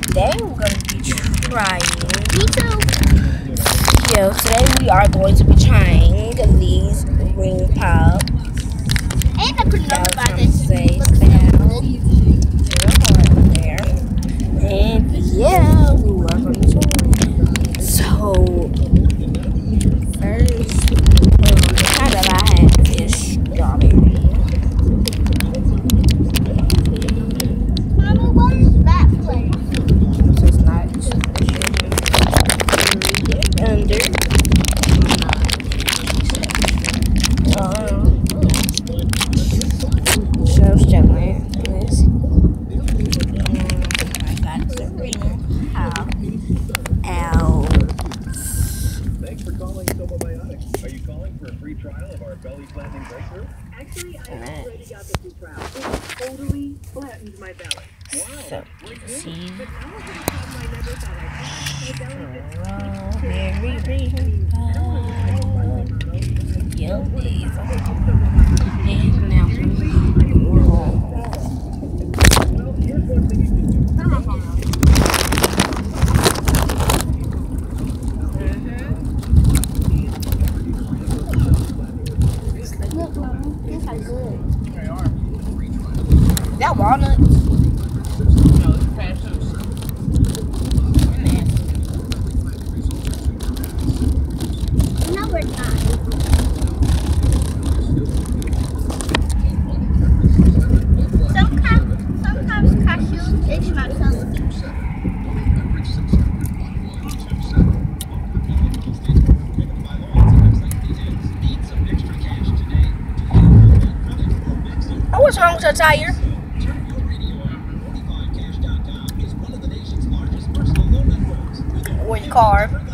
today we're going to be trying. Me too. Yeah, today we are going to be trying these ring pop. And I could know about this. There. And yeah, we are going to try. So, first, the kind that I have is strawberry. Mama, what is that place? So it's not under. So struggling with this. I got the ring. How? Ow. Thanks for calling Somobiotics. Are you calling for a free trial of our belly flattening breakthrough? Actually, I already got the free trial. It totally flattened my belly. So, you can see. But now I'm gonna tell my never thought I had. My belly Strawberry ring pop. Yummy. And now, well, here's one thing you can do. Turn my phone on. Look, Mama, these are good. that walnuts. No, it's cashews. No, we're not. Sometimes cashews taste like something. Oh, what's wrong with your tire? Or your car?